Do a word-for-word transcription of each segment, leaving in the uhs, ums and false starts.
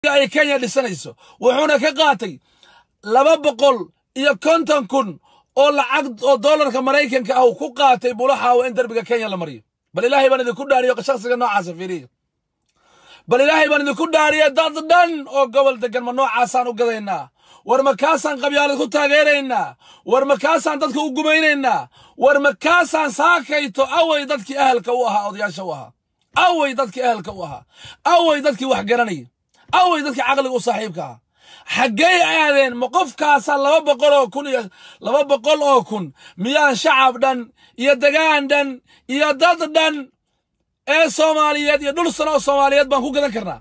ay Kenya dhisanayso wuxuuna ka qaatay laba boqol iyo konton kun oo lacag oo dollarka Mareykanka ah ku qaatay bulaha oo in darbiga Kenya la mariyo bal ilaahay baan idin ku dhaariyo shakhsiga noocaas fiiriyo bal ilaahay baan idin ku dhaariyo dad dhan oo gobol degan ma noocaasaan u gadaynaa war ma kaasaan qabyaalad ku taageeraynaa war ma kaasaan dadka u gumaynaynaa war ma kaasaan saakayto away dadkii ahalka u ahaa odayaasha u ahaa away dadkii ahalka u ahaa away dadkii wax garanay away dadkii aqliga u saaxiibka ah xaggay aadeen ma qofkaasa laba boqol oo kun iyo laba boqol oo kun miyaan shacab dhan iyo degaan dhan iyo dad dhan ee Soomaaliyeed iyo dhul sano Soomaaliyeed baan ku gadan karnaa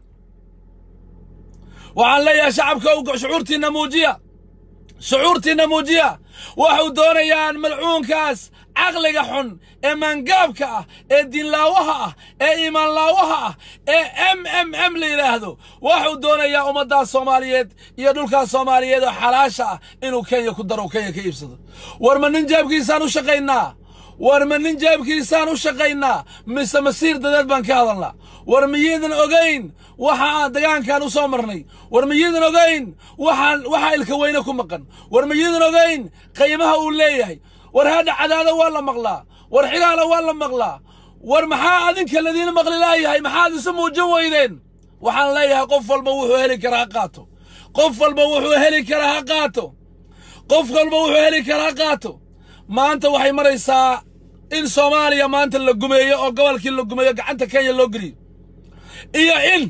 waxaan leeyahay shacabka u shucuurtiina muujiya shucuurtiina muujiya waxu doonayaan malcuunkaas aqliga xun ee mangaabka ah ee diinlaawaha ah ee iimaan laawaha ah ee m m m la yiraahdo waxu doonayaa ummadda Soomaaliyeed iyo dhulka Soomaaliyeed oo xalaasha ah inuu Kenya ku daro Kenya ka iibsado war ma nin jaabkiisaan u shaqeynaa war ma nin jaabkiisaan u shaqeynaa mise masiir dadaad baan ka hadalnaa war miyidan ogeyn waxa aan deegaankan u soo marnay war miyidan ogeyn waxaan waxa ilka weyna ku maqan war miyidan ogeyn qiimaha uu leeyahay war hada cadaada waa la maqlaa war xilaala waa la maqlaa war maxaa adinka ladiina maqli laayahay maxaa isu muujin weydeen waxaan leeyahay qof walba wuxuu heli karaa qaato qof walba wuxuu heli karaa qaato qof walba wuxuu heli karaa qaato maanta waxay maraysaa in Soomaaliya maanta la gumeeyo oo gobolkii la gumeeyo gacanta Kenya loo geliyo iyo in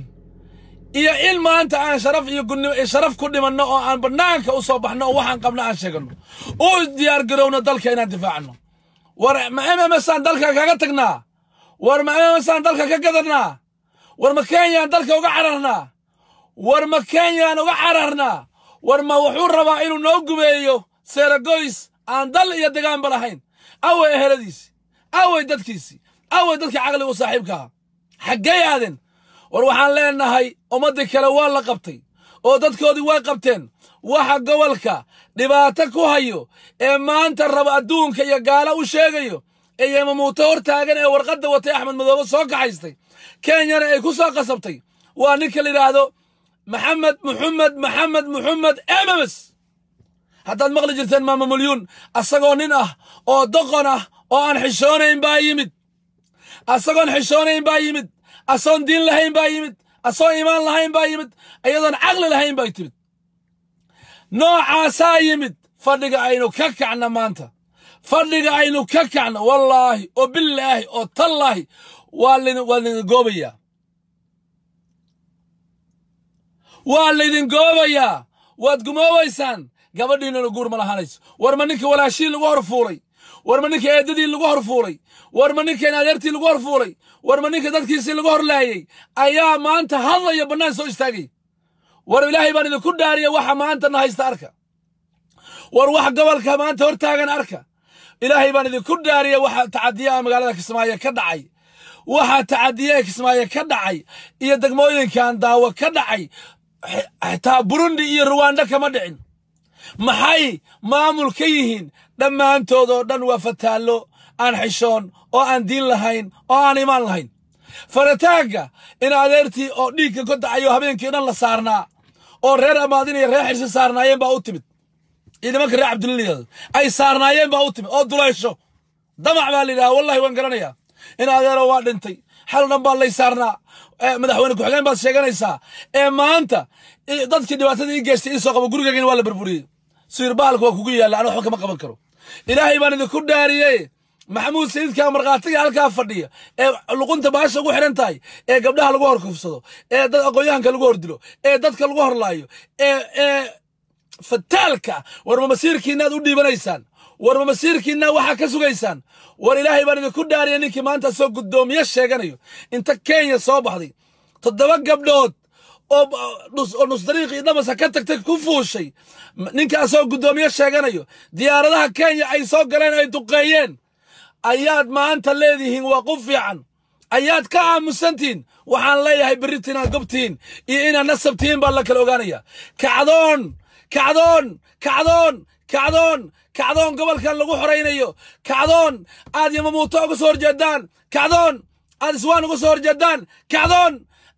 iyo in maanta aan sharaf iyo gudnimo sharaf ku dhimanno oo aan banaanka u soo baxno oo waxaan qabna aan sheegano oo diyaar garowna dalka inaan difaacno war ma ama san dalka kaga tagnaa war ma ama san dalka ka gadanaa war ma Kenya dalka uga cararnaa war ma Kenya uga cararnaa war ma wuxuu rabaa inuu noo gumeeyo Saragoys aan dal iyo degaan balahayn away eheladiisi away dadkiisi away dadka aqli u saaxiibka xaggay aaden war waxaan leenahay ummadii kale waa la qabtay oo dadkoodii way qabteen waxa gobolka dhibaato ku hayo ee maanta raba adduunka iyo gaala u sheegayo ee mamuuto hor taagan ee warqadda watay Axmed Madoobe soo kaxaystay Kenya ay ku soo qasabtay waa ninka la yiraahdo Maxamed Muhammad Maxamed Muhammad Emamas haddaad maqli jirteen maama milyuun asagoo nin ah oo doqon ah oo aan xishoonayn baa yimid asagoon xishoonayn baa yimid asoon diin lahayn baa yimid asoon iimaan lahayn baa yimid ayadoon aqli lahayn baa timid noocaasaa yimid fadhiga aynu ka kacna maanta fadhiga aynu ka kacna wallaahi oo billaahi oo tallaahi waa laydin goobayaa waa laydin goobayaa waad gumoobaysaan gabadhiina guur ma lahaanayso war ma ninka walaashii lagu horfuulay war ma ninka eedadii lagu horfuulay war ma ninka adeertii lagu horfuulay war ma ninka dadkiisii lagu horlaayay ayaa maanta hadlaya banaan soo istaagay war ilaahay baan idin ku dhaariyo waxa maanta na haysta arka war wax gobolka maanta hor taagan arka ilaahay baan idin ku dhaariyo waxa tacadiya magaalada Kismaayo ka dhacay waxa tacadiya Kismaayo ka dhacay iyo degmooyinkan daawo ka dhacay xitaa Burundi iyo Rwanda kama dhicin maxay maamul ka yihiin dhammaantood oo dhan waa fataalo aan xishoon oo aan diin lahayn oo aan iimaan lahayn farataaga in adeertii oo dhiigga ka dacayo habeenkii dhan la saarnaa oo reer amaadin iyo reer xirsi saarnaayeen baa u timid ciidamanka reer Cabdullaahi ay saarnaayeen baa u timid oo duleysho damac baa la yiraahdaa wallahi waan garanayaa in adeero waa dhintay xal dhan baa lay saarnaa madaxweyne ku xigeen baad sheeganaysaa ee maanta dadkii dhibaatada ii geystay in soo qabo gurigayga waa la burburiyay sir baalku waa kugu yaala ana wax kama qaban karo ilaahay baan idin ku dhaariyay maxamuud sayidka marqaatiga halka fadhiya ee luqunta baasha ugu xiran tahay ee gabdhaha lagu horkufsado ee dad aqoonyahanka lagu hordilo ee dadka lagu horlaayo ee ee fataalka war ma masiirkiina u dhiibanaysaan war ma masiirkiina waxa ka sugaysaan war ilaahay baan idin ku dhaariyay ninkii maanta soo gudoomiye sheeganayo inta Kenya soo baxday toddoba gabdhood oo nus dariiqii dhamasa ka tagtay ku fuushay ninkaas oo gudoomiye sheeganayo diyaaradaha Kenya ay soo galeen ay duqeeyeen ayaad maanta leedihiin waa qof fiican ayaad ka aamusantiin waxaan leeyahay baritina gobtiin iyo ina nasabtiin baa la kala ogaanaya kacdoon kacdoon kacdoon kacdoon kacdoon gobolkan lagu xoreynayo kacdoon aad yama muuto uga soo horjeedaan kacdoon aad iswaan uga soo horjeedaan kacdoon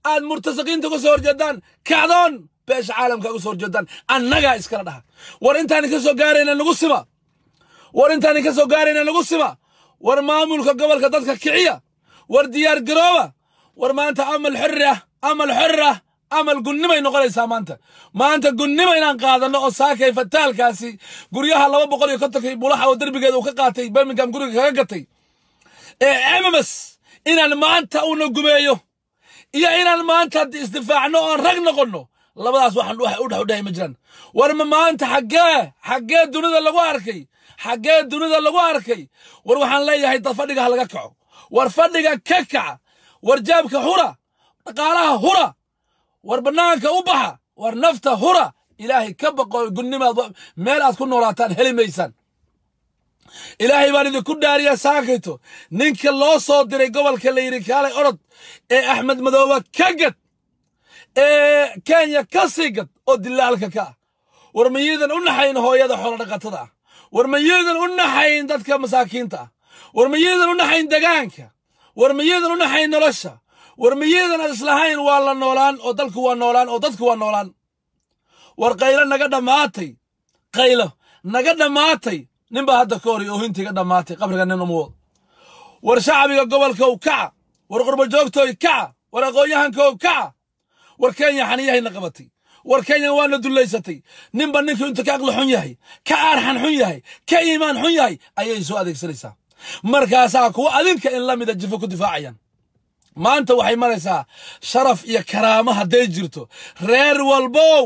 aad murtasaqiinta uga soo horjeedaan kacdoon beesha caalamka uga soo horjeedaan annagaa iskala dhaha war intaan ka soo gaarayna nagu sima war intaan ka soo gaarayna nagu sima war maamulka gobolka dadka kiciya war diyaar garooba war maanta amal xirra amal xirra amal gunnimay noqonaysaa maanta maanta gunnimay inaan qaadano oo saakay fataalkaasi guryaha laba boqol iyo konton bulaha oo darbigeeda uu ka qaatay Birmingham guriga kaga gatay ee M M S inaan maanta uu gumeeyo iyo inaan maanta isdifaacno oo rag noqono labadaas waxaan u dhaxudhay ma jiraan war ma maanta xagee xagee dunida lagu arkay xagee dunida lagu arkay war waxaan leeyahay dad fadhiga laga kaco war fadhiga ka kaca war jaabka hura dhaqaalaha hura war banaanka u baxa war nafta hura ilaahay ka baqo gunnimaad meel aad ku noolaataan heli maysan ilaahay baan idinku dhaariya saakayto ninka loo soo diray gobolka la yiri kaalay orod ee Axmed Madoobe ka gad ee Kenya ka sigad oo dilaalka ka war mayidan u naxayn hooyada xoolo dhaqatada war mayidan u naxayn dadka masaakiinta war mayidan u naxayn dagaanka war mayidan u naxayn nolosha war mayidan islahayn waa la noolaan oo dalku waa noolaan oo dadku waa noolaan war qaylo naga dhamaatay qaylo naga dhamaatay ninba hadda ka hor oo hintiga dhamaatay qabriga nin umo war shacbiga gobolka uu kaca war qurbo joogtooy kaca war aqoonyahanka uu kaca war Kenya xaniyahayna qabatay war Kenya waana duleysatay ninba ninka inta ka aqli xun yahay ka arxan xun yahay ka iimaan xun yahay ayay soo adeegsanaysaa markaas kuwa adinka in la mid ah jifo ku difaacayaan maanta waxay maraysaa sharaf iyo karaamo haday jirto reer walbow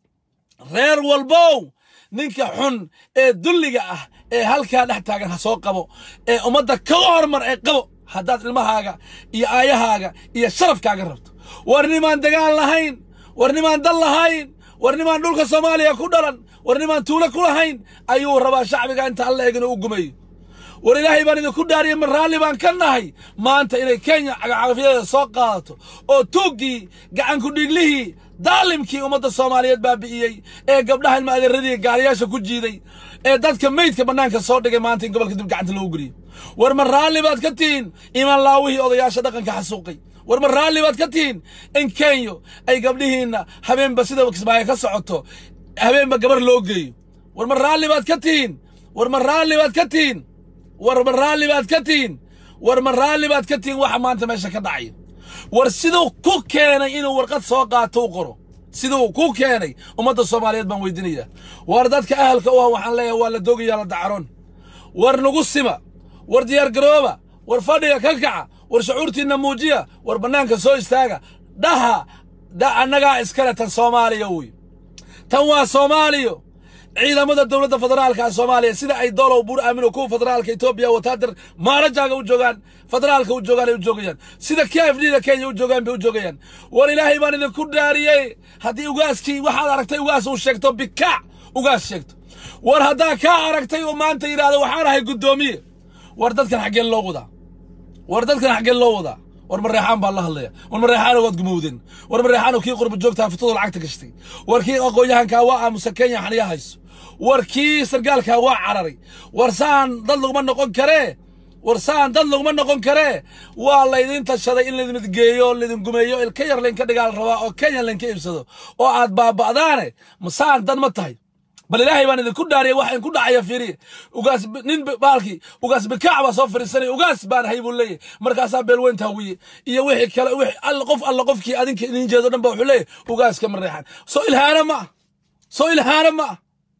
reer walbow ninka xun ee dulliga ah ee halka dhex taagan ha soo qabo ee umada ka hormar ee qabo hadaad ilmahaaga iyo aayahaaga iyo sharafkaaga rabto war nimaan dagaal lahayn war nimaan dal lahayn war nimaan dhulka Soomaaliya ku dhalan war nimaan tuulo ku lahayn ayuu rabaa shacbiga inta alla eegna u gumeeyo war ilaahay baan idinku dhaariyay mar raali baan ka nahay maanta inay Kenya cagacagafyada soo qaadato oo tuugii gacan ku dhiglihii daalimkii umada Soomaaliyeed baabi'iyay ee gabdhaha ilma adeeradii gaariyaasha ku jiiday ee dadka meydka banaanka soo dhigay maanta in gobolka dib gacanta loo guriyo war mar raali baad ka tiin iman laawihii odayaasha dhaqanka xasuuqay war mar raali baad ka tiin in Kenya ay gabdhihiina habeenba sida Kismaayo ka socoto habeenba gabar loo geeyo war mar raali baad ka tiin war mar raali baad ka tiin war mar raali baad ka tiin war mar raali baad ka tiin waxa maanta meesha ka dhacay war sidoo ku keenay inuu warqad soo qaato u qoro sidoo ku keenay umada Soomaaliyeed baan weydiinaya war dadka ahalka oo waxaan leeyahay waa la doogayaa la dacaron war nagu sima war diyaar garooba war fadhiga ka kaca war shucuurtiina muujiya war banaanka soo istaaga dhaha da annaga iskala tan Soomaaliya way tan waa Soomaaliya ciidamada dawladda federaalka Soomaaliya sida ay dolow bur aamino ku federaalka Itoobiya wataadir maarajaaga u joogan federaalka u joogan ay u joogayaan sida K F D da Kenya u joogan bay u joogayaan war ilaahay baan idinku dhaariyay hadii ugaaskii waxaad aragtay ugaas uu sheegto bika ugaas sheegto war hadaa ka aragtay oo maanta yiraahdo waxaan ahay gudoomiye war dadkan xageen loo wadaa war dadkan xageen loo wadaa war mareexaan baa la hadlaya war mareexaan wad gumowdin war mareexaan kii qurbo joogta fatooda lacagta gashtay war kii aqoonyahanka waa aamusa Kenya xaniya hayso war kii sargaalka waa cararay war saan dad laguma noqon kare war saan dad laguma noqon kare waa la idin tashaday in la idin geeyo la idin gumeeyo ilka yar leen ka dhigaal rabaa oo Kenya leen ka iibsado oo aad baaba'daane ma saan dad ma tahay bal ilaahay baan idinku dhaariyay waxaan ku dhacaya fiiri ugaas nin baalki ugaas bikaacba soo fariisanay ugaas baan haybul leeyahay markaas beel weyn taawiye iyo wixii kale wixii all qof all qofkii adinka idin jeedo dhanba wuxuu leeyahay ugaas ka mareexan soo ilhaana ma soo ilhaana ma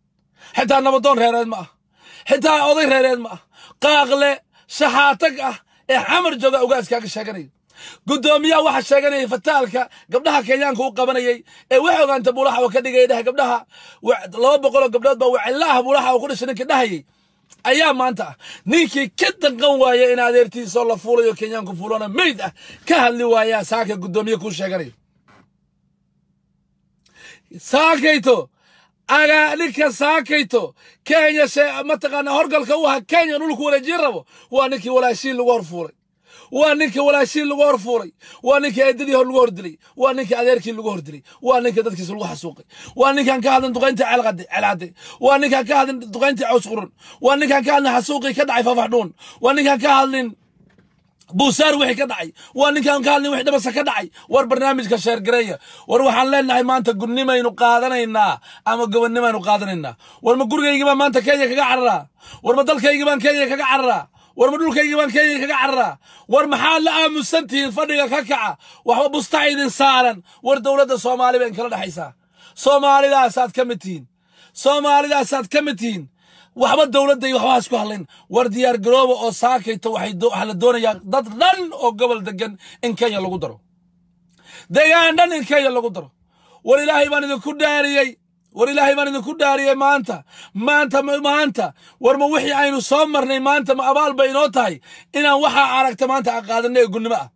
حتى نبضون ريراد ما حتى أضي ريراد ما قاغلة شحاتك إيه حمر جوجا وقاس كاك الشاقني قدوميا واحد شاقني فتالك قبلها كيان كو قبني إيه وحو أنت بولحة وكدي جيدها قبلها لو بقولوا قبلها بوعلاها بولحة وكل شيء كدهي أيام ما أنت نيكي كدا قوايا إن عذرتي صلى فولو كيان كو فولونا ميدة كهل لوايا ساكي قدوميا كو شاقني ساكيتو أنا لك ساكيتو كينيا شيء ما تقنا هرقل كوها كينيا نقولك ولا جربه وانك ولا شيء لغور فوري وانك ولا شيء لغور فوري وانك أدري هاللغور دري وانك أدرك اللغور دري وانك دتك سلوح حسوقي وانك كان كهذا تقنت على غد على عدي وانك كان كهذا تقنت عسقرن وانك كان كهذا حسوقي كدعي ففحدون وانك كان كهذا buusaar wixii ka dhacay waa ninkaan ka hadlin wixii dhabasa ka dhacay war barnaamijka sheer gareeya war waxaan leenahay maanta gudnimaynu qaadanaynaa ama gobonnimaynu qaadanaynaa war ma gurigaygii baan maanta Kenya kaga cararaa war ma dalkaygii baan Kenya kaga cararaa war ma dhulkaygii baan Kenya kaga cararaa war maxaa la aamusantihiin fadhiga ka kaca waxba busta idin saaran war dawladda Soomaaliya baan kala dhaxaysaa Soomaalidaasaad ka mid tihiin Soomaalidaasaad ka mid tihiin waxba dawladda iyo waxba isku hadlayn war diyaar garooba oo saakayto waxay waxa la doonayaa dad dhan oo gobol degan in Kenya lagu daro deegaan dhan in Kenya lagu daro war ilaahay baan idinku dhaariyay war ilaahay baan idinku dhaariyay maanta maanta maanta war ma wixii aynu soo marnay maanta ma abaal bay inoo tahay inaan waxa aragta maanta aan qaadanay gunnimo ah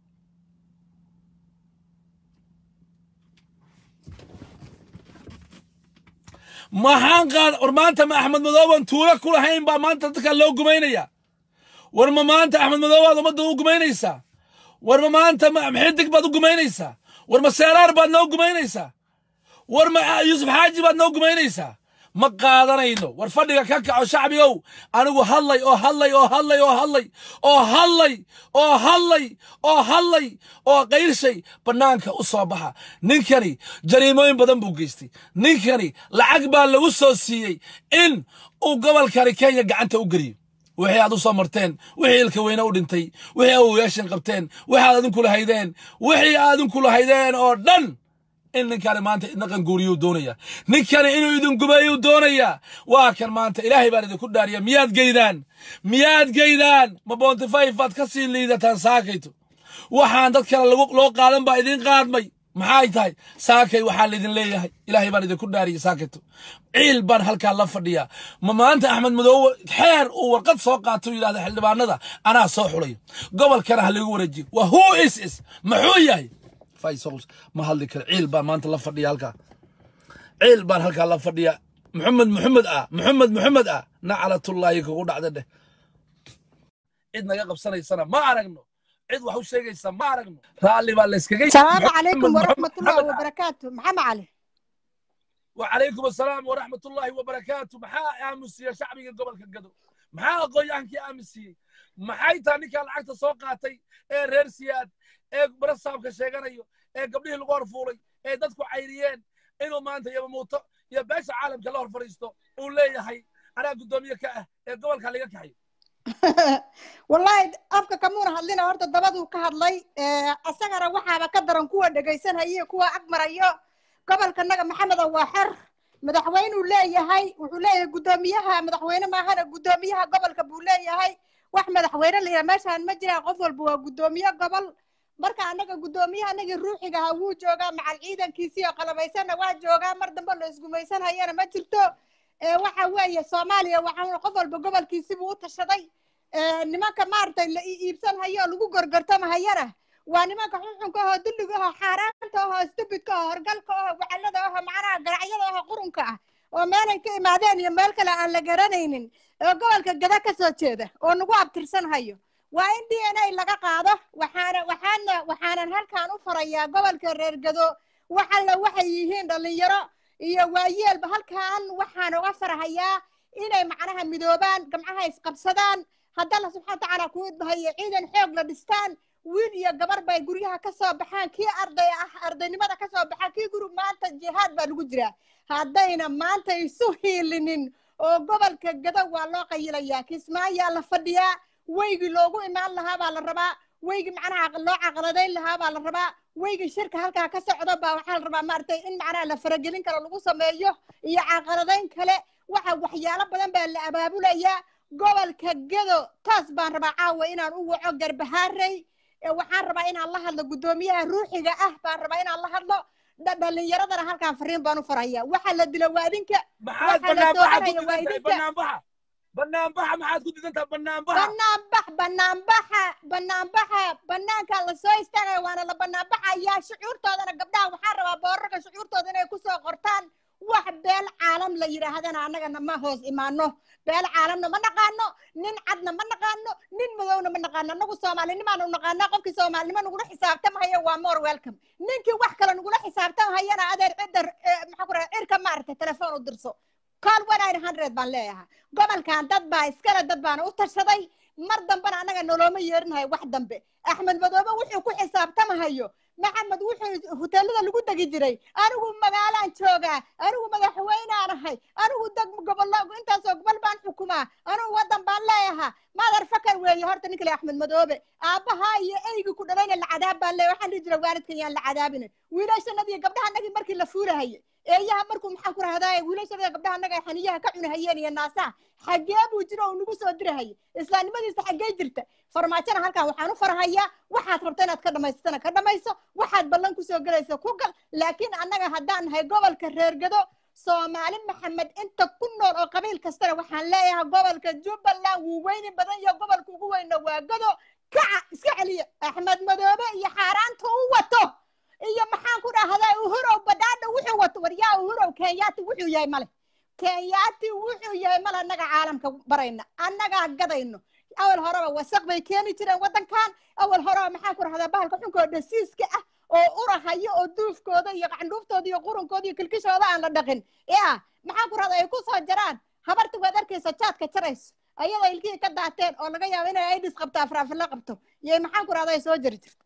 maxaan qaad war maanta ma Axmed Madooban tuula ku lahayn baa maanta dadka loo gumaynaya war ma maanta Axmed Madooban umada u gumaynaysa war ma maanta ma xidig baad u gumaynaysa war ma seeraar baad noo gumaynaysa war ma Yusuf Xaaji baad noo gumaynaysa ma qaadanayno war fadhiga ka kaco shacbigow anigu hadlay oo hadlay oo hadlay oo hadlay oo hadlay oo hadlay oo hadlay oo qeyrshay banaanka u soo baxa ninkani jariimooyin badan buu geystay ninkani lacag baa lagu soo siiyay in uu gobolkani Kenya gacanta u gariyo wixii aad u soo marteen wixii ilka weyna u dhintay wixii uu yeeshin qabteen wixii aad idinku lahaydeen wixii aad idinku lahaydeen oo dhan in ninkani maanta idin guuriyo doonaya ninkani inuu idin gubayo doonaya waa kan maanta ilaahay baan idinku dhaariya miyaad geydaan miyaad geydaan ma bontify faad ka sii liidataan saakayto waxaan dad kale lagu loo qaadan baa idin qaadmay maxay tahay saakay waxa la idin leeyahay ilaahay baan idinku dhaariya saakayto ciil baan halka la fadhiya ma maanta Axmed Madoobe xeer uu warqad soo qaato yiraahdo xildhibaanada anaa soo xulay gobolkana ha lagu wareejiyo wa who is is maxuu yahay فايسوس ما هذيك عيل بان ما انت لفدي هلكا عيل بان هلكا لفديا محمد محمد اه محمد محمد اه نعلة الله يكو دعده عيدنا يا قبسنيسنا ما عرقنا عيد waxu sheegaysa ma aragno raali baa la iskaga السلام عليكم ورحمة الله وبركاته محمد علي وعليكم السلام ورحمة الله وبركاته maxaa aamusiya shacbiga gobolka Gado maxaa aqoonyahankii aamusiyay maxay taani ka lacagta soo qaatay ee reer siyaad ee barasaabka sheeganayo ee gabdhihii lagu horfuulay ee dadku cayriyeen inuu maanta yaba muuto iyo beesha caalamka la hor fariisto uu leeyahay anaa gudoomiye ka ah ee gobolka laga kaxay wallahi afka kamuuna hadlina horta dabadu ka hadlay asagana waxaaba ka daran kuwa dhageysanaya kuwa agmarayo gobolka naga maxamed waa xer madaxweynuhu leeyahay wuxuu leeyahay gudoomiyaha madaxweyne maahana gudoomiyaha gobolka buu leeyahay wax madaxweyne la meeshaan ma jiraan qof walba waa gudoomiye gobol marka anaga gudoomiyaha anaga ruuxiga ha wuu joogaa macal ciidankiisii oo qalabaysana waa joogaa mar dambe la isgumaysan hayana ma jirto ee waxa weeye Soomaaliya waxa qof walba gobolkiisii buu u tashaday ee nimanka maartay la iibsan hayo lagu gorgortama hayana waa nimanka xunxunka oo dulliga oo xaaraanta oo stupidka oo horgalka oo waxalada oo macnaha garacyada oo qurunka ah oo meel ay ka imaadeen iyo meel kale aan la garanaynin oo gobolka Gada ka soo jeeda oo nagu abtirsan hayo waa in D N A laga qaado waxaana waxaana waxaanan halkaan u farayaa gobolka reer Gado waxa la waxay yihiin dhalinyaro iyo waayeelba halkaan waxaan uga farahayaa inay macnaha midoobaan gamcaha isqabsadaan hadda la subxaanahu wa ta'ala ku idbahay ciidan xoog la dhistaan wiil iyo gabar bay guryaha ka soo baxaan kii arday ah ardaynimada ka soo baxaan kii guru maanta jihaad baa lagu jiraa haddayna maanta isu hiilinin oo gobolka Gado waa loo qayilayaa Kismaayo la fadhiyaa waygi loogu imaan lahaa baa la rabaa waygi macnaha loo caqladeyn lahaa baa la rabaa waygi shirka halka ka socdo baa waxa la rabaa maartay in macnaha la faragelin karo lagu sameeyo iyo caqladeyn kale waxa waxyaalo badan baa la abaabulaya gobolka Gado taas baan rabaa caawa inaan u waco Garbahaaray ee waxaan rabaa inaan la hadlo gudoomiyaha ruuxiga ah baan rabaa inaan la hadlo dhalinyaradana halkaan fariin baan u farayaa waxa la dilo waadinka waxa la doonayo waadinka بنام بحا ما حد كنت انت بنام بحا بنام بح بنام بحا بنام بحا بنانك الله سو استغى وانا لا بنام بحا يا شعورتودنا غبدها waxaan rabaa boorarka shucuurtooda inay ku soo qortaan wax beel caalam la yiraahdana anaga ma hoos imaano beel caalamna ma naqaano nin cadna ma naqaano nin madowna ma naqaano anagu Soomaalnimo aan u naqaano qofkii Soomaalnimo nagu xisaabtamayo waa more welcome ninkii wax kale nagu xisaabtamahayana adeer cidar maxaa ku raacay irka maartay telefoon u dirso call one nine hundred baan leeyahay gobolkan dad baa iskala dad baan u tashaday mar dambana anaga noloma yeerinahay wax dambe axmed madoobe wuxuu ku xisaabtamahayo maxamed wuxuu hoteelada lagu dagi jiray anigu magaalaan joogaa anigu madaxweynaan ahay anigu deg gobollo intaasoo gobol baan xukumaa anigu waddan baan leeyahaa maadar fakar weeye horta ninkale axmed madoobe aabbahaa iyo eygi ku dhalayna la cadaab baan leeyahay waxaan dhihi jiray waalidkan yaan la cadaabina wiilashanadii gabdhahanagii markii la fuulahaye eeyaha markuu maxaan ku rahdaay wiilashanada gabdhahanaga ay xaniyaha ka cunahayeen iyo naasaha xaggee buu jiro oo nagu soo dirahaye islaamnimadiisa xaggee jirta farmaajana halkan waxaan u farhayaa waxaad rabta inaad ka dhamaysatana ka dhamayso waxaad ballan kusoo gelaysa ku gal laakiin annaga haddaan nahay gobolka reergado soomaali maxamed inta ku nool oo qabiil kastana waxaan leeyahay gobolka jubbaland wuu weyni badan iyo gobolka ugu weyna waa gado kaca iska celiya axmed madoobe iyo xaaraanta u wato iyo maxaan ku dhahdaa uhurow badhaadha wuxuu wato waryaa uhurow kenyaati wuxuu yahay male kenyaati wuxuu yahay male annaga caalamka barayna annagaa gadayno awal horeba wasaq bay keeni jireen waddankan awal horeba maxaan ku dhahdaa bahalka xunkoo dhasiiska ah oo urahayo oo duufkooda iyo qandhuuftooda iyo qurunkooda iyo kilkishooda aan la dhaqin yaa maxaan ku dhahdaa ay ku soo jaraan habarta waad arkaysa jaadka jarayso ayadoo ilkihii ka daateen oo laga yaabo inay aidis qabto afraafila qabto iyo maxaan ku dhahdaa ay soo jari jirto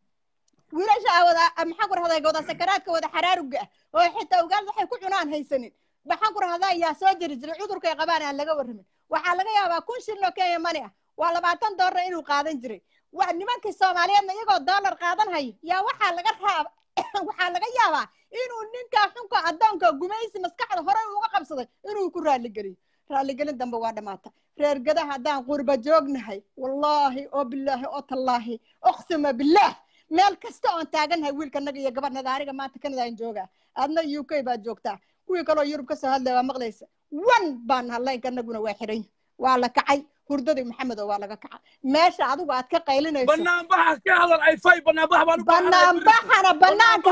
wiilasha wada maxaan ku dhahdaa wada sakaraadka wada xaraaruga ah oo xitaa ogaal waxay ku cunaan haysanin maxaan ku dhahdaa yaa soo jari jiray cudurkay qabaan aan laga warramin waxaa laga yaabaa kun shilin oo kenya mani ah waa labaatan doolar inuu qaadan jiray waa nimankii soomaaliyeedna iyagoo doolar qaadan hayo yaa waxaa laga raaba waxaa laga yaabaa inuu ninkaa xunka addoonka gumaysi maskaxda horey uga qabsaday inuu ku raaligeliyo raaligelin dambe waa dhamaata reergada haddaan qurba joognahay wallaahi oo bilaahi oo tallaahi uqsima billaah meel kasta oon taagannahay wiilkanaga iyo gabadhnada aniga maanta kanadaan joogaa adna u k baad joogtaa kuwii kaloo yurub ka soo hadlaya waa maqlaysa wan baan hadlaynkanaguna waa xiran waa la kacay hurdadii maxamed oo waa laga kaca meesha adigu aad ka qaylinayso banaanbaxa ka hadal ay fay banaanbax baan banaanbaxana banaanka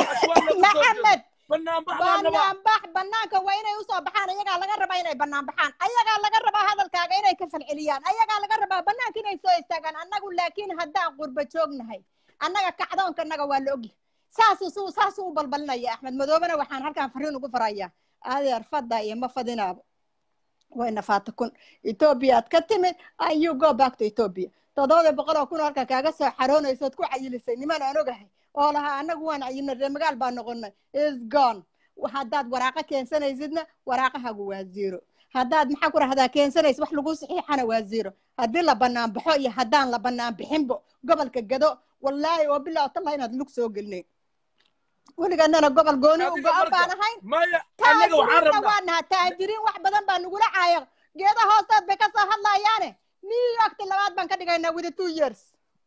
maxamed banaanbax banaanbax banaanka waa inay usoo baxaan ayagaa laga rabaa inay banaanbaxaan ayagaa laga rabaa hadalkaaga inay ka falceliyaan ayagaa laga rabaa banaanka inay soo istaagaan annagu laakiin haddaan qurba joognahay annaga kacdoonka annaga waa la ogyahay saasuu saasuu u balbalinaya axmed madoobena waxaan halkaan fariin ugu farayaa adeer fadda iyo ma fadinaaba wayna faata kun ethiopia aad ka timid and you go back to ethiopia toddoba boqol oo kun halka kaaga soo xaroonaysood ku cayilisay niman aan ogahay oo lahaa annagu waan cayilnay reer magaal baan noqonay is gone haddaad waraaqa keensanaysidna waraaqahagu waa zero haddaad maxaa ku rahdaa keensanaysa wax lagu saxiixana waa zero haddii la bannaan baxo iyo haddaan la bannaan bixinbo gobolka gado wallaahi oo bilaa tallahi inaad lug soo gelinayn weligaanana gobol gooni u go-an baan ahayn taajiriinna waa naha taajiriin wax badan baa nagula caaya geeda hoosteed bay kasoo hadlayaane new yorkti labaad baan ka dhigaynaa within two years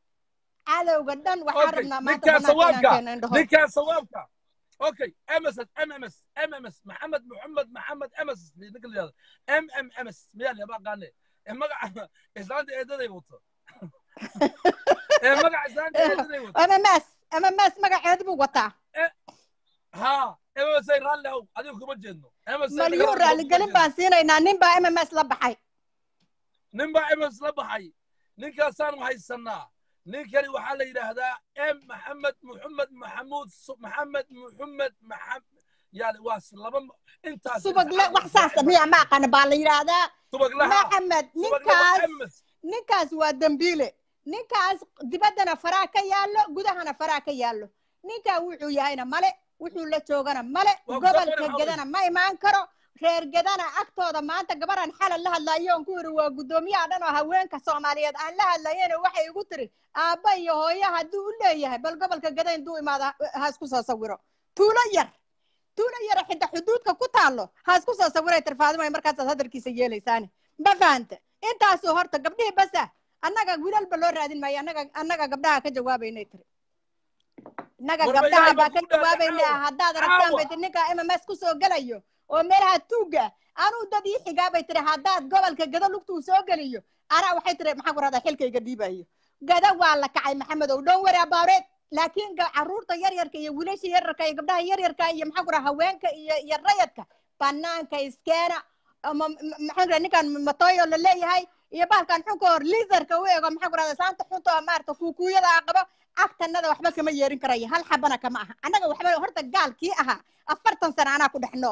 cadowga dhan waxaan rabnaa maanta ninkaa sawaabka okay ms mms mms maxamed maxamed maxamed ms ninka la yihahdo mmms miyaa laba qaane magaca islaanta eedaday wato magaca islaanta eedaday wato mms mms magaceedu buu wataa ha mms ay raalli ow adigu kuma jeedno malyuun raaligelin baan siinaynaa nin baa mms la baxay nin baa mms la baxay ninkaasaan haysanaa ninkani waxaa la yidhaahdaa m maxamed maxamed maxamuud maxamed maxamed maxamed yani waa laba intaas subagle wax saas miya ma aqana baa la yidhaahdaa maxamed ninkaas ninkaas waa dambiile ninkaas dibaddana faraa ka yaallo gudahana faraa ka yaallo ninkaa wuxuu yahayna male wuxuu la joogana male gobolka gedana ma imaan karo reer gedana agtooda maanta gabaraan xalal la hadlayo on ku yiri waa guddoomiyaha dhan oo haweenka soomaaliyeed aan la hadlayeen waxay igu tiri aabba iyo hooyo hadduu u leeyahay bal gobolka geda intuu imaado ha isku soo sawiro tuulo yar tuulo yar xidda xuduudka ku taallo ha isku soo sawiray tirfaadimay markaasaad hadalkiisa yeelaysaane ma fahanta intaasuu horta gabdhihii basa annaga wiilalba loo raadin maayo annaga annaga gabdhaha ka jawaabaynay tiri annaga gabdhaha baa ka jawaabaynaa haddaad aragtaan bay tiri ninka mms ku soo gelayo oo meelaha tuuga anuu dad ii xigaa bay tiri haddaad gobolka gado lugtuu soo geliyo anaa waxay tiri maxaan ku rahdaa xilkayga dhiibayo gada waa la kacay maxamedow dhown wari abaareed laakiin carruurta yaryarka iyo wiilasha yaryarka iyo gabdhaha yaryarka iyo maxaan ku rahaa haweenka iyo iyo rayadka banaanka iskeena ama maxaan ku rahaa ninkan matoyo la leeyahay iyo bahalkan xunka hor liisarka u eego maxaan ku rahdaa saanta xunta oo maarta kuukuyada aa qabo agtanada waxba kama yeerin karaya hal xabana kama aha annaga waxba horta gaalkii ahaa afartan sano anaa ku dhex nool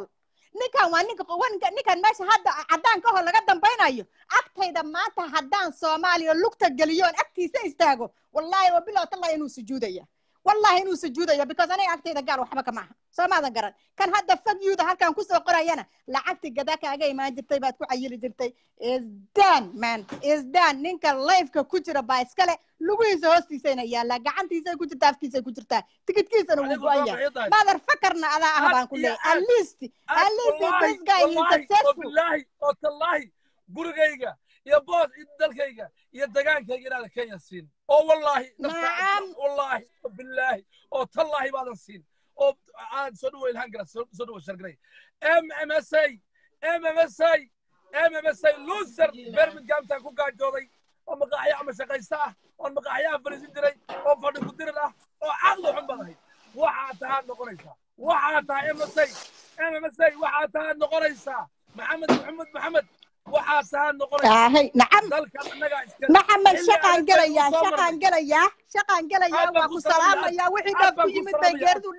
ninkan waa ninka qawanka ninkan meesha hadda cadaan ka hor laga dambaynayo agtayda maanta haddaan Soomaaliya lugta galiyoon agtiisa istaago wallahi wa billahi tallahi inuu sujuudaya wallahi inuu sujuudaya because anay agtayda gaar waxba kama aha Soomaalida garan kan hadda fagyuuda halkan ku soo qorayana lacagti gada kaaga imaan jirtay baad ku cayili jirtay is done man is done ninka life-ka ku jira baa iskale lugihiisa hoostiisana yaala gacantiisa ku jirta afkiisa ku jirta tikidkiisana wuu go'aya mother fakarna adaa ah baan ku leeyahay at least at least this guy is successful wallahi wallahi gurigayga يا بوس دلكيغا يا دغانكيغا إلى كينيا سين او والله نعم والله بالله او تالله بعد السين او عاد سدو الهنجر سدو الشرقري ام ام اس اي ام ام اس اي ام ام اس اي لوسر برمن جامتا كو قاجوداي او مقاحيا ما شقيستا او مقاحيا فريسين جري او فدي ku diri lah oo aqlo xun baday waxa taa noqonaysa waxa taa ام اس اي ام اس اي waxa taa noqonaysa محمد محمد محمد وحاسان نقول هاي نعم محمد شقان قليا شقان قليا شقان قليا واكو سلام يا وحي دوف يمد بيغيردو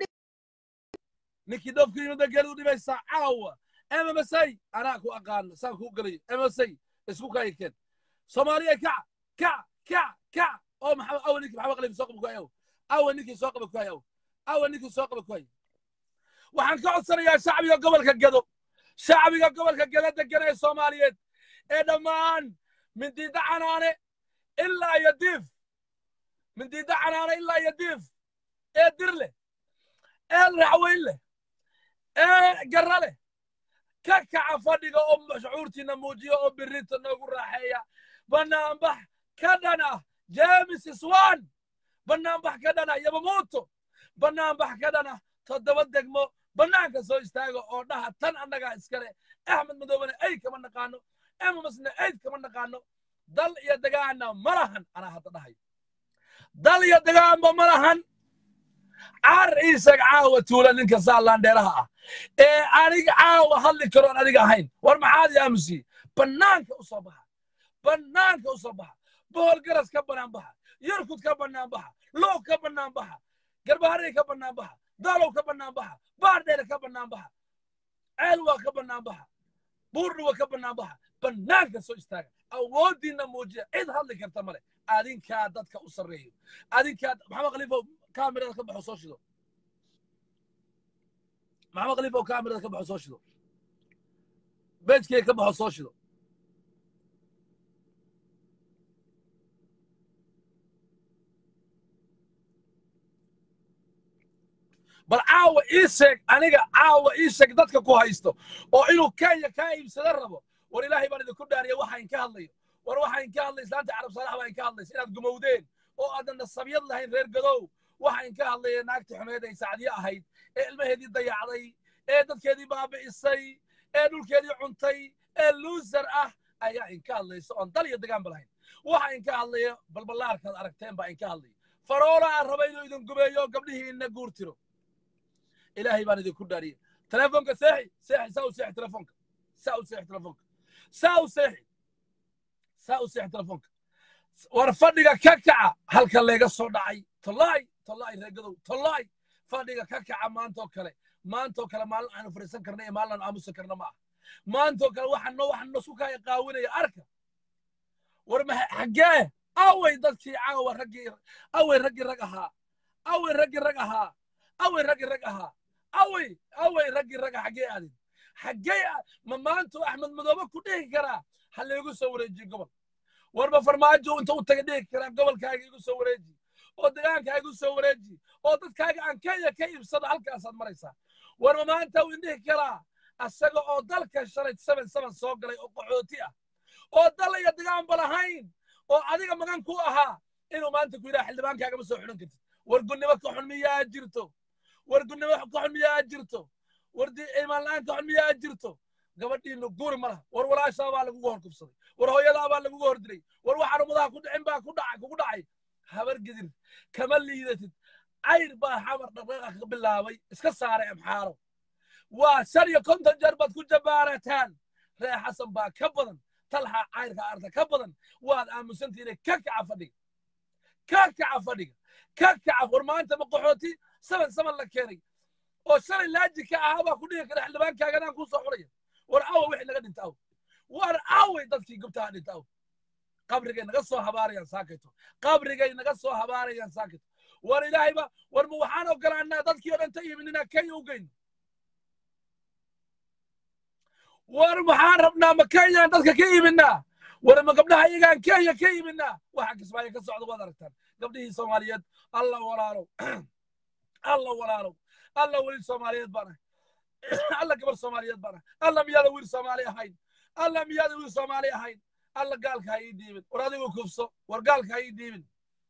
نكي دوف يمد بيغيردو دي بيسا عاوة اما مساي انا اكو اقان سان كو قلي اما مساي اسكو كايكين صوماليا كع كع كع كع او محمد او نكي محمد قليب سوق بكوايو او نكي سوق بكوايو او نكي سوق بكوايو وحن كعصر يا شعبي قبل كقدو شعبي قبل كقدو دقنا الصوماليين إدمان من دي دعنانة إلا يديف من دي دعنانة إلا يديف إيه درله إيه الرعويله إيه قرله كاكا فديقة أم شعورتي نموجية أم بريت نقول راحية بنامبح كدنا جيمس سوان بنامبح كدنا يبموتو بنامبح كدنا تدودك مو بنانك سو استاغو أو نها تن أنك إسكري أحمد مدوبني أي كمان نقانو أما مسنا أيد كمان نقانو دل يدقانا مرهن أنا هذا نهاي دل يدقانا مرهن عار إيسك عاوة تولا لنك سالان ديرها إيه أريق عاوة هالي كرون أريق هين ورمحاد يا أمسي بنانك أصابها بنانك أصابها بول قرس كبنان بها يركض كبنان بها لو كبنان بها قربهاري كبنان بها دالو كبنان بها باردير كبنان بها علوة كبنان بها بورنو كبنان بها بنانك سو استاغ awoodina muujiya cid hadli karta male adinka dadka u sareeyo adinka maxamed khaliifo kaamirada ka baxo soo shido maxamed khaliifo kaamirada ka baxo soo shido beejkee ka baxo soo shido bal caawa ii sheeg aniga caawa ii sheeg dadka ku haysto oo inuu Kenya ka iibsada rabo war ilaahay baan idinku dhaariyo waxa in ka hadlayo war waxa in ka hadlay islaanta carab salax baa in ka hadlay inaad gumowdeen oo aadan nasabiyad lahayn reer gadow waxa in ka hadlay naagta xumeed ay saacadiye ahayd ee ilmaheedii dayacday ee dadkeedii baabi'isay ee dhulkeedii cuntay ee loser ah ayaa in ka hadlayso on dal iyo degaan balahayn waxa in ka hadlayo balbalaarkaad aragteen baa in ka hadlay faroola aan rabay inuu idin gumeeyo gabdhihiina guurtiro ilaahay baan idinku dhaariyo telefoonka seexi seexi saa u seexi telefoonka saa u seexi telefoonka ساو سيحي ساو سيحي تلفونك ورفضيك كاكا هلكا ليغا سو دحاي طلاي طلاي ريغدو طلاي فضيك كاكا مانتو كلي مانتو كلا مال aan fariisan karnay maalan aamusan karna ma maanto kala waxan noo waxan noo suka qaawinaya arka war ma xagee away dadkii caawa ragii away ragii rag ahaa away ragii rag ahaa away ragii rag ahaa away away ragii rag xagee aadin حقي ما مانتو احمد مدوبه كدهي كرا هل يغو سو wareeji gobol warba farmaajo inta u tagay kara gobolkaaga igu soo wareeji oo deegaankaaga igu soo wareeji oo dadkaaga aan Kenya ka iibsado halkaas aad maraysaa warba maanta uu indhihi kara asaga oo dalka shalay seven seven soo galay oo qaxooti ah oo dal iyo deegaan balahayn oo adiga magan ku ahaa inuu maanta ku yiraahdo xildhibaankaaga ma soo xidhan kartid war gudnimo ka xun miyaa jirto war gudnimo ka xun miyaa jirto وردي إيمان الآن تعلمي أجرته قبل إنه قور مرة ور ولا شاب على جوهر كبصري ور هو يلا على جوهر دري ور واحد مضاع كود عم با كود عا كود عاي خبر قدر كمل لي ذات عير با حمر دقيقة بالله وي إسك صار أم حارو وسريع كنت جربت كل جبارتان رأي حسن با كبرن طلع عير كأرض كبرن والآن مسنتين كك عفدي كك عفدي كك عفور ما أنت مقحوتي سبن سبن لك كيري oo shalay laaji ka ahaa baa ku dhihi kara xildhibaankaaganaan kuu soo xulaya war awa wixii naga dhinta aw war away dadkii gubtaha dhinta aw qabrigay naga soo habaarayaan saakayto qabrigay naga soo habaarayaan saakayto war ilaahayba war ma waxaan ogolaanaa dadkii oo dhan ta imin inaan kenya u geyno war maxaan rabnaa ma kenyaan dadka ka iminaa war ma gabdhaha iyagaan kenya ka iminaa waxa kismaayo ka socda waad aragtaan gabdhihii soomaaliyeed alla walaalow alla walaalow alla weli soomaaliyeed baana alla gabar soomaaliyeed baana alla miyaada wiil soomaali ahayn alla miyaada wiil soomaali ahayn alla gaalka ha ii dhiibin war adigu kufso war gaalka ha ii dhiibin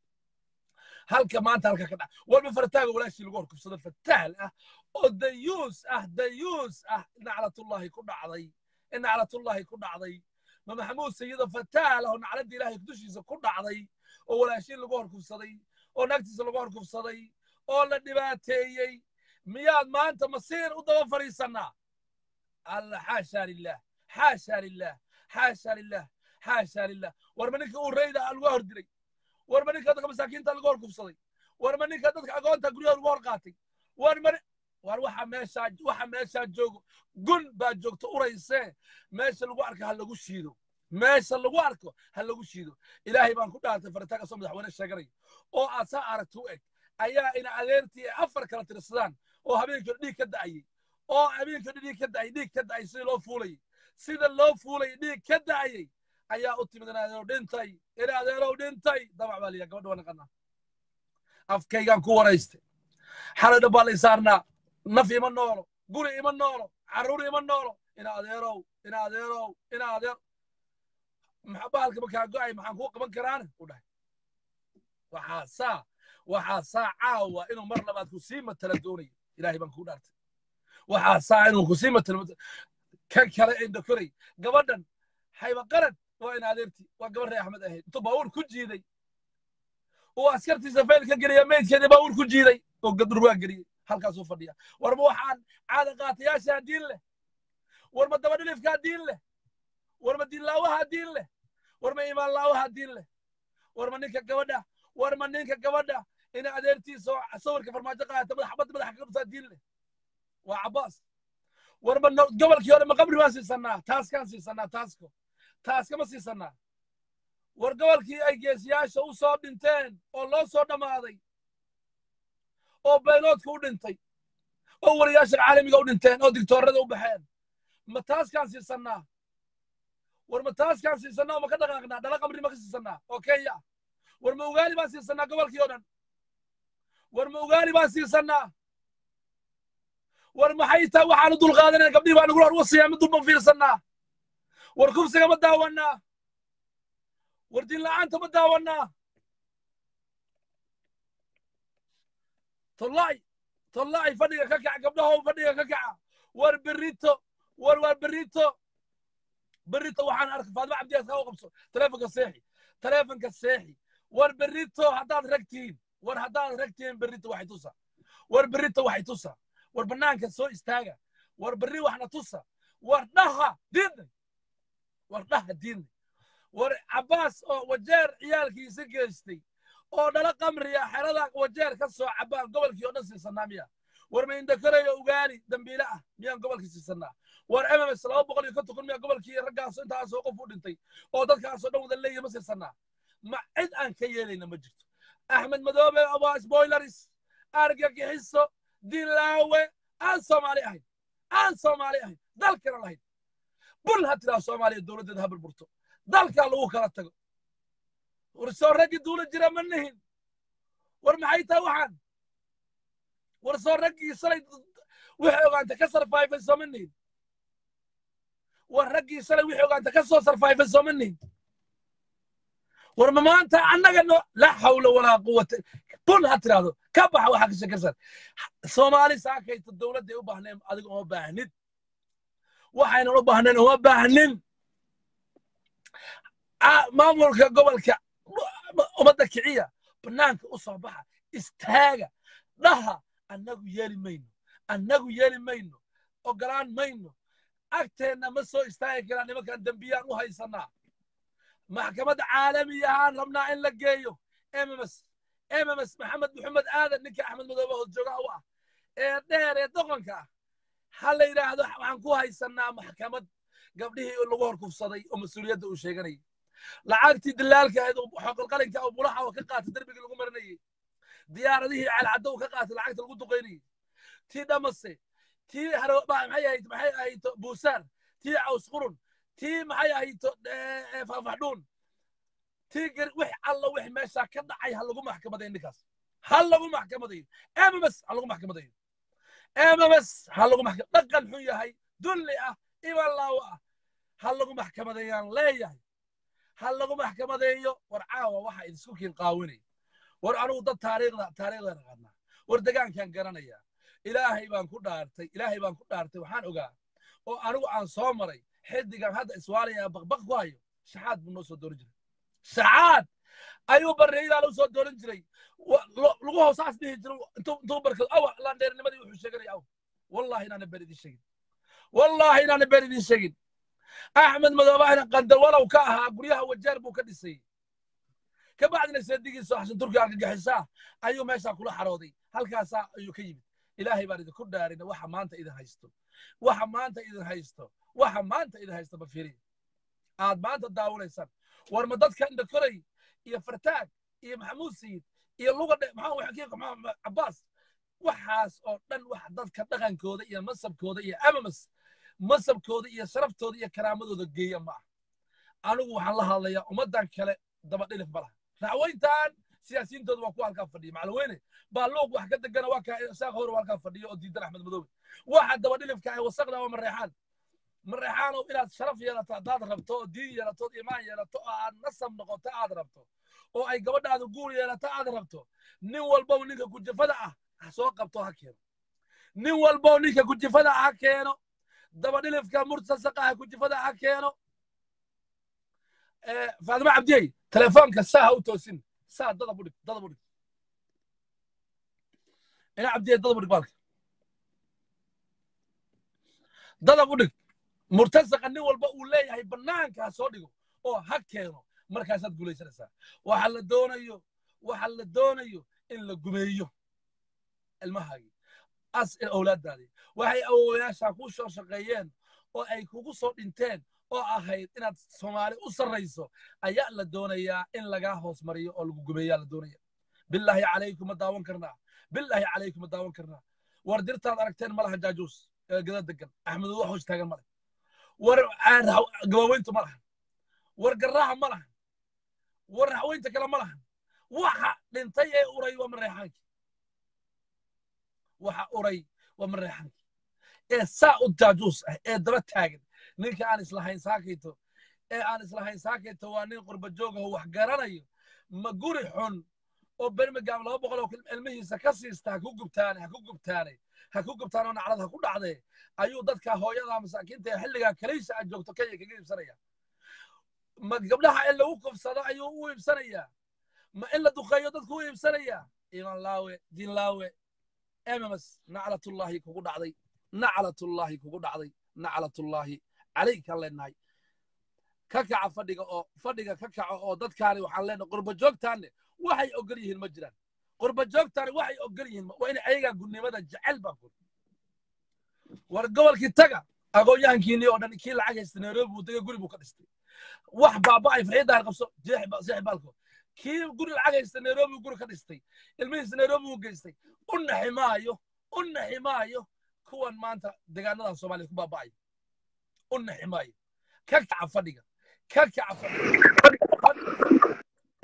halka maanta halka ka dhac walba fartaaga walaashii lagu horkufsado fataal ah oo dayuus ah dayuus ah naclatullaahi ku dhacday naclatullaahi ku dhacday ma maxamuud sayido fataal oo nacladii ilaahay dushiisa ku dhacday oo walaashii lagu horkufsaday oo naagtiisa lagu horkufsaday oo la dhibaateeyey miyaad maanta masiir u daba fadhiisanaa alla xaashaa lilah xaashaa lilah xaashaa lilah xaashaa lilah warma ninka uu rayda lagu hor dilay warma ninka dadka masaakiinta lagu hor kufsaday warma ninka dadka agoonta guryaha lagu hor qaatay warma war waxa meeshaa waxa meeshaa joogo gun baa joogto uraysee meesha lagu arko ha lagu shiido meesha lagu arko ha lagu shiido ilaahay baan ku dhaartay fartaaga soo madaxweyne sheeganay oo aad saa aragto u eg ayaa ina adeertii afar kala tirsadaan oo habeenkii dhiig ka da'ayay oo habeenkii dhiig ka da'ay dhiig ka da'ay sida loo fuulay sida loo fuulay dhiig ka da'ayay ayaa u timid inaadeerow dhintay inaadeerow dhintay dabac baa liya gabadha waa naqanaa afkaygaan ku waraystay xalay dhan baa lay saarnaa naf ima noolo guri ima noolo carruur ima noolo inaadeerow inaadeerow inaadeer bahalka markaa go'ay maxaan kuu qaban karaane u dhahay waxaa saa waxaa saa caawa inuu mar labaad ku sii matala doonayo ilaahay baan kuu dhaartay waxaa saa inuu ku sii matalo kan kale indhakoray gabadhan hayba qarad waa in adeertii waa gabar ree axmed ahayd intuu baawur ku jiiday oo askartiisa fayl ka geliya meydkeedii baawur ku jiiday oo gadurwaa geliyey halkaasuu fadhiya warma waxaan caada qaatayaashaa diin leh warma dabadhilifkaa diin leh warma diinlaawahaa diin leh warma imaanlaawahaa diin leh warma ninka gabadha warma ninka gabadha ina adeertiisa sawirka farmaajo qaata madax xabad madaxa ka dhuftaa diin leh waa cabbaas warma gobolkii hore ma qabri baan siisanaa taaskaan siisanaa taasko taaskama siisanaa war gobolkii ay geesiyaasha u soo dhinteen oo loo soo dhammaaday oo bayloodka u dhintay oo wariyaasha caalamiga u dhinteen oo digtoorada u baxeen ma taaskaan siisanaa war ma taaskaan siisanaa oo ma ka dhaqaaqnaa dhala qabri ma ka siisanaa oo kenya war ma ugaali baan siisanaa gobolkii oo dhan war ma ugaali baan siisanaa war maxay tahay waxaanu dulqaadanaya gabdhihii baa nagula horwasiyaa mid dulma fiirsanaa war kufsiga ma daawanaa war diin la'aanta ma daawanaa tollaay tollaay fadhiga ka kaca gabdhahow fadhiga ka kaca war berrito war war berrito berrito waxaan arkay faadima cabdiyaas kaa u qabso taleefonka seexi taleefonka seexi war berrito haddaad ragtihiin war haddaad ragtihiin berrito waxay tusa war berrito waxay tusa war bannaanka soo istaaga war berri waxna tusa war dhaha diidnay war dhaha diidnay war cabbaas oo wajeer ciyaalkiisa geystay oo dhala qamriya xerada wajeer ka soo cabbaan gobolkii oo dhan siisanaa miya war ma indhakarayo ugaali dambiile ah miyaan gobolkii siisanaa war m m s laba boqol iyo konton kun miyaa gobolkii raggaas intaasoo qof u dhintay oo dadkaasoo dhan wada leeyahay ma siisanaa ma cid aan ka yeelayna ma jirto axmed madoobe waa spoileris argagixiso dilaawe aan soomaali ahayn aan soomaali ahayn dalkana lahayn bul ha tiraa soomaaliya dowladdeeda ha burburto dalkaa lagu kala tago war soo raggii duula jira ma nihin war maxay tahay waxaan war soo raggii shalay wixii ogaanta ka sarfaifay sooma nihin war raggii shalay wixii ogaanta ka soo sarfaifay sooma nihin war ma maanta annaga no laa xawla walaa quwata bul ha tiraahdo ka baxa waxaa ka shekarsan soomaali saakayta dowladday u baahneen adiga uma baahnid waxaynan u baahnayn uma baahnin maamulka gobolka ummadda kiciya bannaanka u soo baxa istaaga dhaha annagu yeeli mayno annagu yeeli mayno ogolaan mayno agteenna ma soo istaagi karaan nimankan dembiyaan u haysanaa maxkamadda caalamiyahaan rabnaa in la geeyo m m s m m s maxamed maxamed aadan ninka axmed madoobe hoos joogaha u ah ee dheer ee doqonka ah ha la yidhaahdo waxaan ku haysanaa maxkamad gabdhihii lagu hor kufsaday oo mas-uuliyadda uu sheeganayay lacagtii dilaalka ahayd xoqolqalinka oo bulaxa oo ka qaatay darbigii lagu marinayay diyaaradihii calcaddo uu ka qaatay lacagta lagu duqaynayay tii dhamase tii maxay ahayd maxay ahayd buusaar tii caws qurun tii maxay ahayd faafadhuun tii wix alla wix meeshaa ka dhacay ha lagu maxkamaday ninkaas ha lagu maxkamadayo emamas ha lagu maxkamadayo emamas ha lagu maxkam dhaqan xun yahay dulli ah ibalaawo ah ha lagu maxkamadayaan leeyahay ha lagu maxkamadeeyo war caawa waxa idisku kiin qaawinay war anugu dad taariikhda taariikhda naqaanaa war degaankan garanaya ilaahay baan ku dhaartay ilaahay baan ku dhaartay waxaan ogaa oo anigu aan soo maray xidigan hadda iswaalaya baqbaq ku hayo shaxaad buu noo soo dooran jiray shaxaad ayuu barreeyada u soo dooran jiray lagu hoosaas dhihi jiray intuu barkad awa landheernimadii wuxuu sheeganaya aw wallahi inaana been idin sheegin wallahi inaana been idin sheegin axmed madoobahina qandalwalow ka ahaa guryaha wajeer buu ka dhisay ka bacdina seedigiisa xasan turkiga argagixisaa ayuu meeshaa kula xarooday halkaasaa ayuu ka yimid ilaahay baan idinku dhaarina waxa maanta idin haysto waxa maanta idin haysto waxa maanta idin haysto ba fiiriya aad maanta daawanaysaan war ma dadka inda koray iyo fartaag iyo maxamuud sayid iyo luga maxaa cabbaas waxaas oo dhan wax dadka dhaqankooda iyo masabkooda iyo amamas masabkooda iyo sharaftooda iyo karaamadooda geeya ma ah anigu waxaan la hadlayaa ummaddan kale daba dhilif ma laha racweyntan siyaasiyiintooda waa kuwa halkaa fadhiya macalweyne baa luuq wax ka degana waa kaa saaq hore waa halkaa fadhiyo oo diidan axmed madoobe waxa daba dhilifka ah wasaqda waa mareexaan mareexaanow inaad sharaf yeelato haddaad rabto oo diin yeelato oo imaan yeelato oo aad nasab noqoto aad rabto oo ay gabadhaadu guur yeelato aad rabto nin walbow ninka kujifada ah ha soo qabto ha keeno nin walbow ninka kujifada ah ha keeno daba dhilifka murtasaqa ah kujifada ha keeno faadimo cabdiyey telefoonka saa ha u toosin saa dadab u dhig dadab u dhig ina cabdiyey dadab u dhig baalka dadab u dhig murtasaqa nin walba uu leeyahay bannaanka ha soo dhigo oo ha keeno markaasaad guulaysanaysaa waxa la doonayo waxa la doonayo in la gumeeyo ilmahaagii as awlaaddaadii waxay awowayaashaa ku soo shaqeeyeen oo ay kugu soo dhinteen oo ahayd inaad soomaali u sarrayso ayaa la doonayaa in lagaa hoos mariyo oo lagu gumeeyaa la doonaya bilaahi calaykum ma daawan karnaa bilaahi calaykum ma daawan karnaa war dirtaad aragteen ma laha jaajuus gada degan axmedood wax hoos taagan ma leh war gabaweyntu ma laha war garraha ma laha war raxweynta kale ma laha waxa dhintay ee uray waa mareexaankii waxa uray waa mareexaankii ee saa u jaajuus ah ee daba taagan ninka aan islahayn saakayto ee aan islahayn saakayto waa nin qurba joog ah wax garanayo ma guri xun oo bermagaam laba boqol oo ilmihiisa ka siista ha ku gubtaane ha ku gubtaane ha ku gubtaane oo naclad ha ku dhacdee ayuu dadka hooyada masaakiinta ee xilligaa kaliisha aad joogto kenya kaga iibsanaya ma gabdhaha in lagu kufsado ayuu u iibsanayaa ma in la duqeeyo dadku u iibsanayaa iman laawe diin laawe emamas naclatullaahi kugu dhacday naclatullaahi kugu dhacday naclatullaahi calaykaan leenahay ka kaca fadhiga oo fadhiga ka kaca oo dadkaani waxaan leenahay qurba joogtaanne waxay ogol yihiin ma jiraan qurba joogtaani waxay ogol yihiin waa in ayagaa gudnimada jecel baa ku war gobolkii taga aqoonyahankiinii oo dhan kii lacag haysta nairobi buu tagay guri buu ka dhistay wax baaba'ay farxiidaan qabso jeex seex baalko kii guri lacag haysta nairobi guri ka dhistay ilmihiisa nairobi uu geystay u naxi maayo u naxi maayo kuwan maanta deegaanadan soomaaliya ku baaba'ay u naxi maayo ka kaca fadhiga ka kaca fadhiga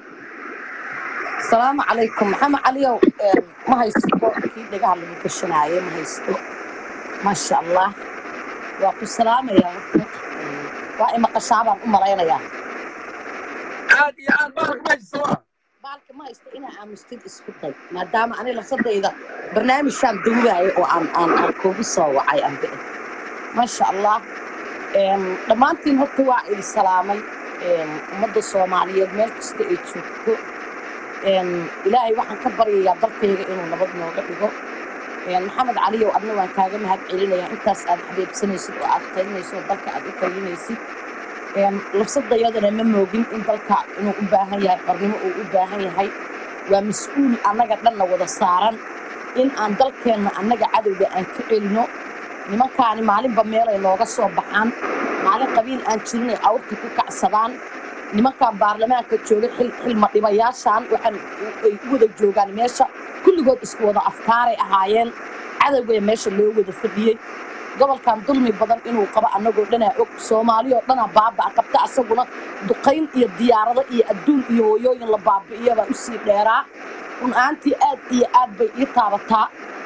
السلام عليكم محمد علي ما هيستو أكيد لقى اللي بكشناية ما هيستو ما شاء الله وأكو السلام يا وإما قشعبا أم رأينا يا عادي يا عاد بالك ما يستوى بالك ما يستو إنا عم استيد اسكتي ما دام أنا لصد إذا برنامج شام دوبي وعن عن الكوبي صوا عي أم بئ ما شاء الله لما أنت نهتوا السلامي مدة الصومالية ملك استيد شوكو إلهي waxaan ka baryayaa dalkayga inuu nabad nooga dhigo maxamed cali oo adna waan kaaga mahad celinayaa intaas aad xabeebsanaysid oo aad qaynayso dalka aad u qaynaysid lafsadayadana ma moogin in dalka inuu u baahan yahay qarnimo uu u baahan yahay waa mas'uul annaga dhanna wada saaran in aan dalkeenna annaga cadowga aan ka celino nimankaani maalinba meelay nooga soo baxaan maalin qabiil aan jirin ay awrta ku kacsadaan nimankan baarlamaanka jooga xil xilma dhibayaashaan waxaan ay u wada joogaan meesha kulligood isku wada afkaaray ahaayeen cadowga meesha loo wada fadhiyey gobolkan dulmi badan inuu qabo annagoo dhanaa og soomaali oo dhanaa baabaa qabta asaguna duqayn iyo diyaarado iyo adduun iyo hooyooyin la baabi'iyaba u sii dheeraa run ahaantii aad iyo aad bay ii taabataa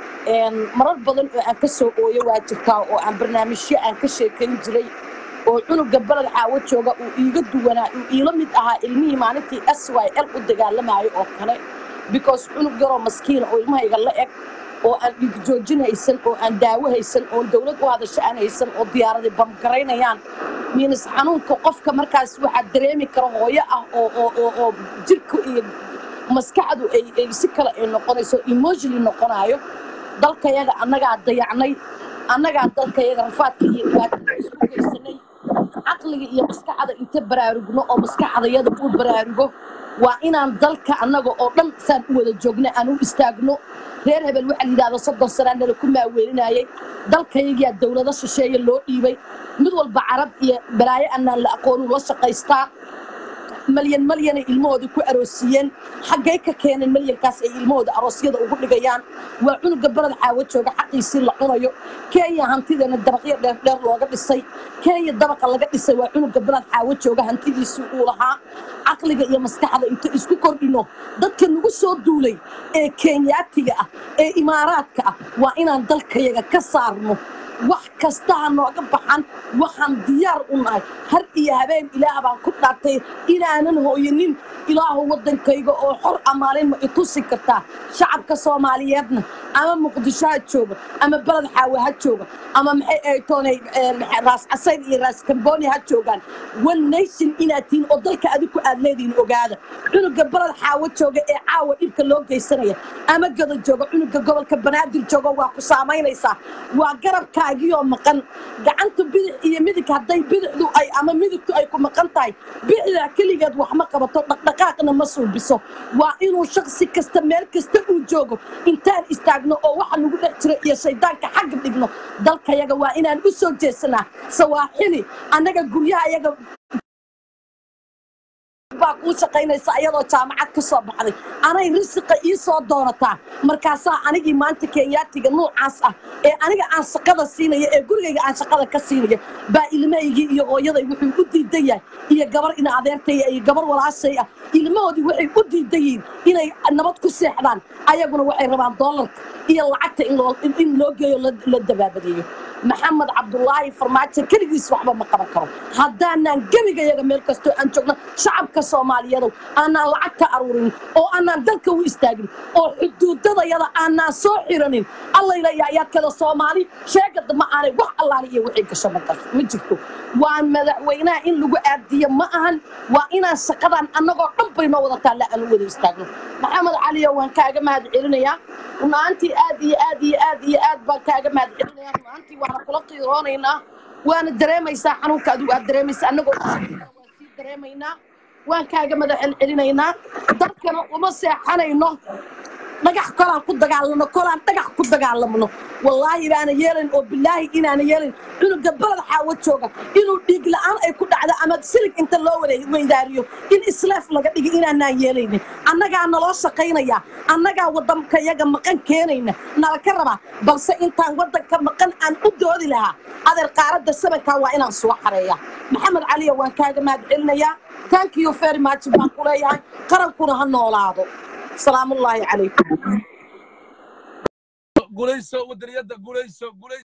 marar badan oo aan ka soo ooyo waa jirtaa oo aan barnaamijyo aan ka sheekayn jiray oo cunuga balad caawo jooga uu iiga duwanaa uu iila mid ahaa ilmihii maalintii s y l u dagaalamayo oo kale because cunug yaroo maskiina oo ilmahayga la eg oo aan dhiig joojin haysan oo aan daawo haysan oo dawlad u hadasho aan haysan oo diyaaradii bamgaraynayaan miinas xanuunka qofka markaas waxaa dareemi kara hooyo ah oo oo oo jirka iyo maskaxdu ay ay si kale ay noqonayso emotionally noqonayo dalkayaga annagaa dayacnay annagaa dalkayaga rafaadka iyo dhibaatada isku geysanay caqliga iyo maskaxda inta baraarugno oo maskaxdayada u baraarugo waa inaan dalka annaga oo dhan saan u wada joogno aan u istaagno reer hebel waxa la yidhaahdo soddon sanaa nala ku maaweelinayay dalkayagiyaa dawlado shisheeye loo dhiibay mid walba carab iyo balaayo annaan la aqoonu la shaqaystaa malyan malyanay ilmahooda ku aroosiyeen xaggay ka keeneen malyankaas ay ilmahooda aroosyada ugu dhigayaan waa cunuga balad caawo jooga xaqiisii la cunayo kenya hantideena dabaqyo dheerdheer looga dhisay kenya dabaqa laga dhisay waa cunuga balad caawo jooga hantidiisii uu lahaa caqliga iyo maskaxda inta isku kordhino dadka nagu soo duulay ee kenyaatiga ah ee imaaraadka ah waa inaan dalkayaga ka saarno wax kasta ha nooga baxan waxaan diyaar u nahay har iyo habeen ilaah baan ku dhaartay inaanan hooyanin ilaahu waddankayga oo xor amaalin ma itusi kartaa shacabka soomaaliyeedna ama muqdisho ha jooga ama balad xaawe ha jooga ama maxay ay toonay raas casayn iyo raas kambooni ha joogaan one nation inaad tihiin oo dalka adigu aad leedihiin ogaada cunuga balad xaawe jooga ee caawa dhibka loo geysanaya ama gada jooga cunuga gobolka banaadir jooga waa ku saamaynaysaa waa garabka iyo maqan gacanta bidix iyo midig haday bidixdu ay ama midigtu ay ku maqan tahay bidixda kaligeed wax ma qabato dhaqdhaqaaqna ma suubiso waa inuu shakhsi kasta meel kasta uu joogo intaan istaagno oo waxa lagu dhex jiro iyo shaydaanka xag dhigno dalkayaga waa inaan u soo jeesanaa sawaaxili annaga guryaha iyaga baa ku shaqaynaysa ayadoo jaamacad ka soo baxday anay risiqa ii soo doonataa markaasaa anigii maanta kenyaatiga noocaas ah ee aniga aan shaqada siinaya ee gurigayga aan shaqada ka siinaya baa ilmahaygii iyo hooyaday wuxuu u diidan yahay iyo gabar ina adeertaya iyo gabar walaashay ah ilmahoodii waxay u diidan yihiin inay nabad ku seexdaan ayaguna waxay rabaan doolarka iyo lacagta in loo in loo geeyo la dabaabadeeyo maxamed cabdullaahi farmaajo keligiis waxba ma qaban karo haddaanaan gebigayaga meel kastoo aan joogno shacabka soomaaliyeed aanaan lacag ka aruurin oo aanaan dalka u istaagin oo xuduudadayada aanaan soo xiranin allayla yaayaadkada soomaali sheegada ma aanay wax allaali iyo wixii gasho markaas ma jirto waa madaxweynaha in lagu aadiyo ma ahan waa inaan shaqadan annagoo dhan bay noo wada taalla aan u wada istaagno maxamed caliyo waan kaaga mahad celinayaa runaantii aad iyo aad iyo aad iyo aad baan kaaga mahad celinayaa runaantii waana kula qiiroonaynaa waana dareemaysaa xanuunka adigu aad dareemaysa annagoo waan sii dareemaynaa waan kaaga madax celinaynaa dadkana uma seexanayno dhagax kolaan ku dagaalamno kolaan dhagax ku dagaalamno wallaahi baana yeelin oo bilaahi inaana yeelin cunuga balad xaawo jooga inuu dhiig la'aan ay ku dhacdo ama silig inta loo weydaariyo in isleef laga dhigi inaanaan yeelaynin annagaa naloo shaqaynaya annagaa waddankayaga maqan keenayna nala ka rabaa balse intaan waddanka maqan aan u doodi lahaa adeer qaaradda sabankaa waa inaan soo xareeya maxamed caliyo waan kaaga mahad celinayaa thank you very much baan ku leeyahay qarankuna ha noolaado السلام الله عليكم. قوليسو ودريده قوليسو قوليسو